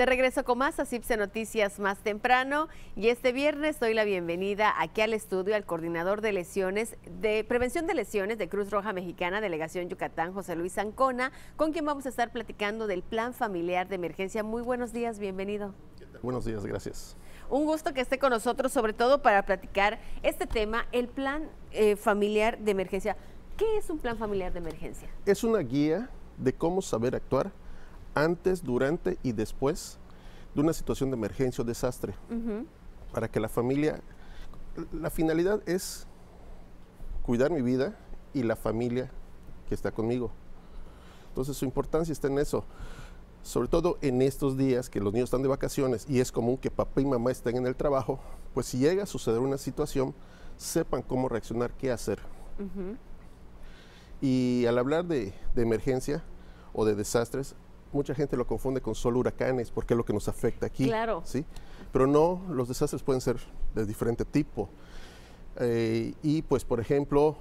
De regreso con más ASIPSE Noticias más temprano, y este viernes doy la bienvenida aquí al estudio al coordinador de lesiones, de prevención de lesiones de Cruz Roja Mexicana, Delegación Yucatán, José Luis Ancona, con quien vamos a estar platicando del plan familiar de emergencia. Muy buenos días, bienvenido. Buenos días, gracias. Un gusto que esté con nosotros, sobre todo para platicar este tema, el plan familiar de emergencia. ¿Qué es un plan familiar de emergencia? Es una guía de cómo saber actuar antes, durante y después de una situación de emergencia o desastre, para que la familia, la finalidad es cuidar mi vida y la familia que está conmigo. Entonces su importancia está en eso, sobre todo en estos días que los niños están de vacaciones y es común que papá y mamá estén en el trabajo, pues si llega a suceder una situación, sepan cómo reaccionar, qué hacer. Y al hablar de emergencia o de desastres, mucha gente lo confunde con solo huracanes, porque es lo que nos afecta aquí. Claro. ¿Sí? Pero no, los desastres pueden ser de diferente tipo. Y pues, por ejemplo,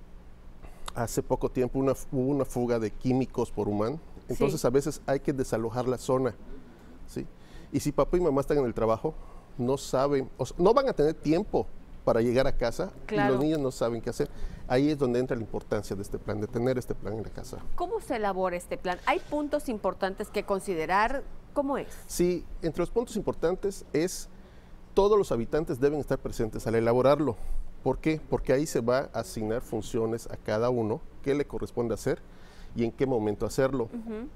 hace poco tiempo hubo una fuga de químicos por humano. Entonces, a veces hay que desalojar la zona. ¿Sí? Y si papá y mamá están en el trabajo, no saben, o sea, no van a tener tiempo para llegar a casa, claro, y los niños no saben qué hacer. Ahí es donde entra la importancia de este plan, de tener este plan en la casa. ¿Cómo se elabora este plan? ¿Hay puntos importantes que considerar? ¿Cómo es? Sí, entre los puntos importantes es todos los habitantes deben estar presentes al elaborarlo. ¿Por qué? Porque ahí se va a asignar funciones a cada uno, qué le corresponde hacer y en qué momento hacerlo.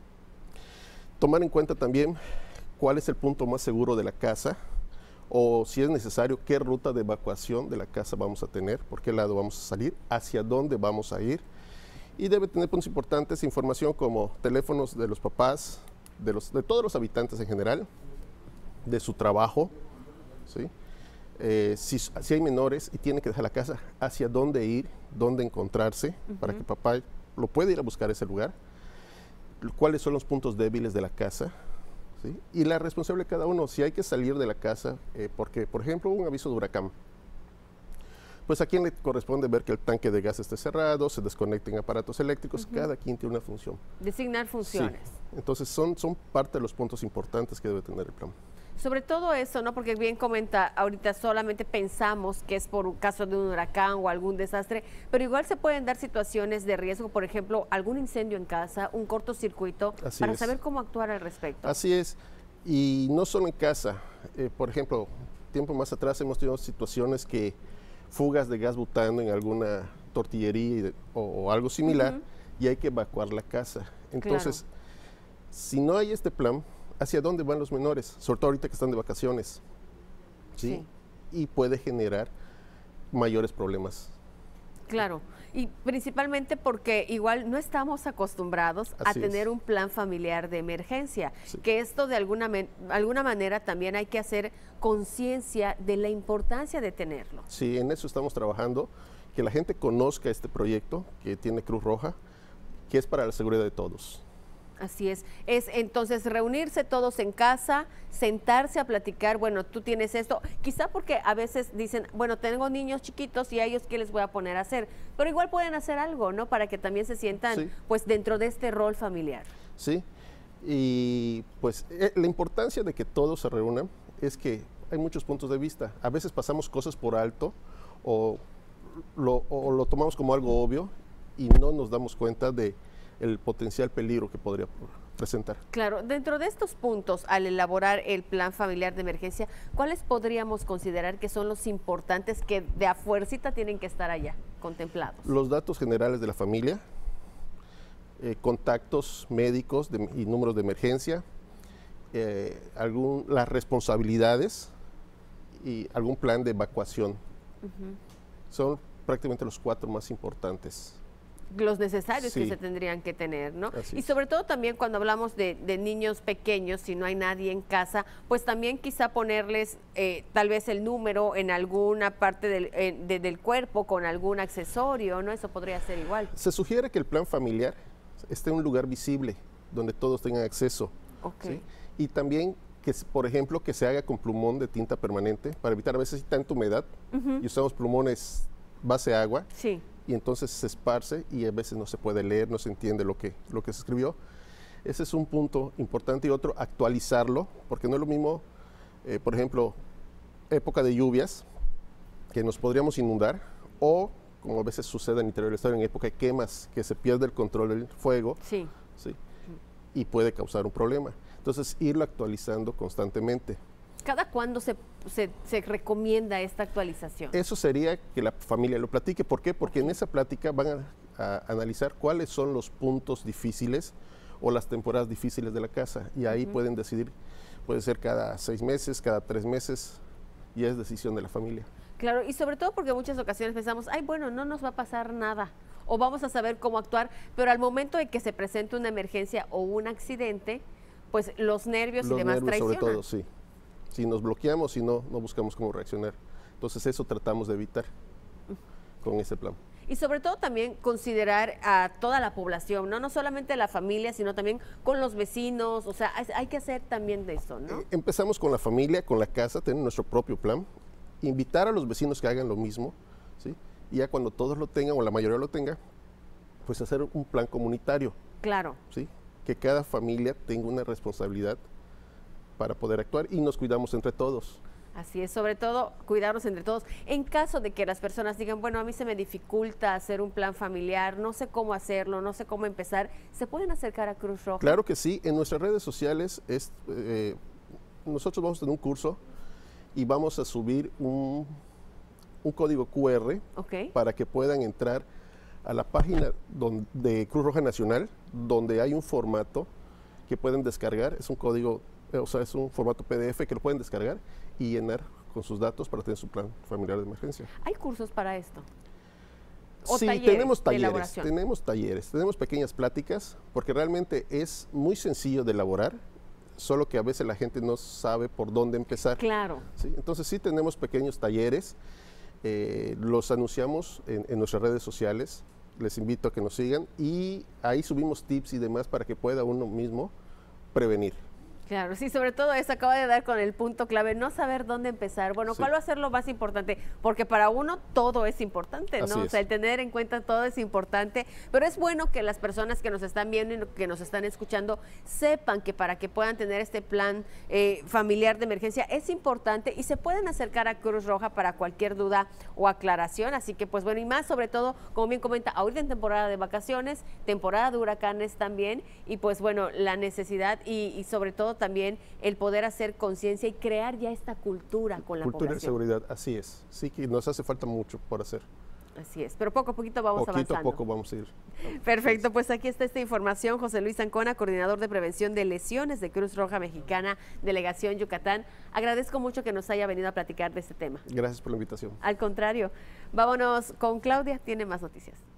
Tomar en cuenta también cuál es el punto más seguro de la casa, o si es necesario, qué ruta de evacuación de la casa vamos a tener, por qué lado vamos a salir, hacia dónde vamos a ir. Y debe tener puntos importantes, información como teléfonos de los papás, de todos los habitantes en general, de su trabajo, ¿sí? Si hay menores y tienen que dejar la casa, hacia dónde ir, dónde encontrarse, para que papá lo pueda ir a buscar ese lugar, cuáles son los puntos débiles de la casa, ¿sí? Y la responsabilidad de cada uno, si hay que salir de la casa, porque, por ejemplo, un aviso de huracán, pues a quién le corresponde ver que el tanque de gas esté cerrado, se desconecten aparatos eléctricos, cada quien tiene una función. Designar funciones. Sí. Entonces son parte de los puntos importantes que debe tener el plan. Sobre todo eso, ¿no? Porque bien comenta, ahorita solamente pensamos que es por un caso de un huracán o algún desastre, pero igual se pueden dar situaciones de riesgo, por ejemplo, algún incendio en casa, un cortocircuito, para saber cómo actuar al respecto. Así es, y no solo en casa. Por ejemplo, tiempo más atrás hemos tenido situaciones que fugas de gas butano en alguna tortillería o algo similar, y hay que evacuar la casa. Entonces, si no hay este plan, ¿hacia dónde van los menores? Sobre todo ahorita que están de vacaciones. ¿Sí? Y puede generar mayores problemas. Claro, y principalmente porque igual no estamos acostumbrados a tener un plan familiar de emergencia, que esto de alguna manera también hay que hacer conciencia de la importancia de tenerlo. Sí, en eso estamos trabajando, que la gente conozca este proyecto que tiene Cruz Roja, que es para la seguridad de todos. Así es entonces reunirse todos en casa, sentarse a platicar, bueno, tú tienes esto, quizá porque a veces dicen, bueno, tengo niños chiquitos y a ellos qué les voy a poner a hacer, pero igual pueden hacer algo, ¿no? Para que también se sientan pues dentro de este rol familiar. Sí, y pues la importancia de que todos se reúnan es que hay muchos puntos de vista, a veces pasamos cosas por alto o lo tomamos como algo obvio y no nos damos cuenta de el potencial peligro que podría presentar. Claro, dentro de estos puntos, al elaborar el plan familiar de emergencia, ¿cuáles podríamos considerar que son los importantes que de a fuercita tienen que estar allá contemplados? Los datos generales de la familia, contactos médicos y números de emergencia, las responsabilidades y algún plan de evacuación. Son prácticamente los 4 más importantes. Los necesarios que se tendrían que tener, ¿no? Y sobre todo también cuando hablamos de niños pequeños, si no hay nadie en casa, pues también quizá ponerles tal vez el número en alguna parte del cuerpo con algún accesorio, ¿no? Eso podría ser igual. Se sugiere que el plan familiar esté en un lugar visible, donde todos tengan acceso. ¿Sí? Y también que, por ejemplo, que se haga con plumón de tinta permanente, para evitar a veces tanta humedad, y usamos plumones base agua, y entonces se esparce y a veces no se puede leer, no se entiende lo que se escribió. Ese es un punto importante y otro, actualizarlo, porque no es lo mismo, por ejemplo, época de lluvias, que nos podríamos inundar, o como a veces sucede en el interior del estado, en época de quemas, que se pierde el control del fuego, Sí. ¿sí? Y puede causar un problema. Entonces, irlo actualizando constantemente. ¿Cada cuándo se recomienda esta actualización? Eso sería que la familia lo platique. ¿Por qué? Porque en esa plática van a analizar cuáles son los puntos difíciles o las temporadas difíciles de la casa. Y ahí pueden decidir, puede ser cada 6 meses, cada 3 meses, y es decisión de la familia. Claro, y sobre todo porque en muchas ocasiones pensamos, ay, bueno, no nos va a pasar nada, o vamos a saber cómo actuar, pero al momento de que se presente una emergencia o un accidente, pues los nervios y demás traicionan. Sobre todo, sí. Si nos bloqueamos y no buscamos cómo reaccionar. Entonces eso tratamos de evitar con ese plan. Y sobre todo también considerar a toda la población, ¿no? No solamente la familia, sino también con los vecinos, o sea, hay que hacer también de eso, ¿no? Empezamos con la familia, con la casa, tener nuestro propio plan, invitar a los vecinos que hagan lo mismo, ¿sí? Y ya cuando todos lo tengan o la mayoría lo tenga, pues hacer un plan comunitario. Claro. ¿Sí? Que cada familia tenga una responsabilidad para poder actuar y nos cuidamos entre todos. Así es, sobre todo cuidarnos entre todos. En caso de que las personas digan, bueno, a mí se me dificulta hacer un plan familiar, no sé cómo hacerlo, no sé cómo empezar, ¿se pueden acercar a Cruz Roja? Claro que sí, en nuestras redes sociales nosotros vamos a tener un curso y vamos a subir un código QR para que puedan entrar a la página de Cruz Roja Nacional, donde hay un formato que pueden descargar, es un código, o sea, es un formato PDF que lo pueden descargar y llenar con sus datos para tener su plan familiar de emergencia. ¿Hay cursos para esto? Sí, tenemos talleres, tenemos pequeñas pláticas, porque realmente es muy sencillo de elaborar, solo que a veces la gente no sabe por dónde empezar. Claro. ¿Sí? Entonces sí tenemos pequeños talleres, los anunciamos en nuestras redes sociales, les invito a que nos sigan y ahí subimos tips y demás para que pueda uno mismo prevenir. Claro, sí, sobre todo eso acaba de dar con el punto clave, no saber dónde empezar. Bueno, ¿cuál va a ser lo más importante? Porque para uno todo es importante, ¿no? O sea, el tener en cuenta todo es importante, pero es bueno que las personas que nos están viendo y que nos están escuchando sepan que para que puedan tener este plan familiar de emergencia es importante y se pueden acercar a Cruz Roja para cualquier duda o aclaración. Así que, pues bueno, y más sobre todo, como bien comenta, ahorita en temporada de vacaciones, temporada de huracanes también, y pues bueno, la necesidad y sobre todo también el poder hacer conciencia y crear ya esta cultura con la población. Cultura de seguridad, así es. Sí que nos hace falta mucho por hacer. Así es, pero poco a poquito vamos avanzando. Poquito a poco vamos a ir. Perfecto, pues aquí está esta información. José Luis Ancona, coordinador de prevención de lesiones de Cruz Roja Mexicana, Delegación Yucatán. Agradezco mucho que nos haya venido a platicar de este tema. Gracias por la invitación. Al contrario, vámonos con Claudia, tiene más noticias.